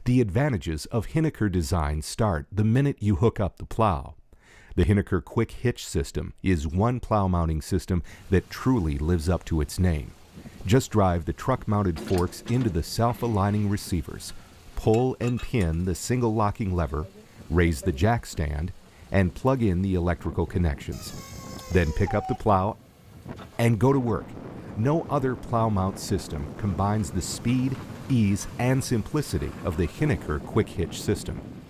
The advantages of Hiniker design start the minute you hook up the plow. The Hiniker Quick Hitch system is one plow mounting system that truly lives up to its name. Just drive the truck-mounted forks into the self-aligning receivers, pull and pin the single locking lever, raise the jack stand, and plug in the electrical connections. Then pick up the plow and go to work. No other plow mount system combines the speed, ease, and simplicity of the Hiniker Quick Hitch system.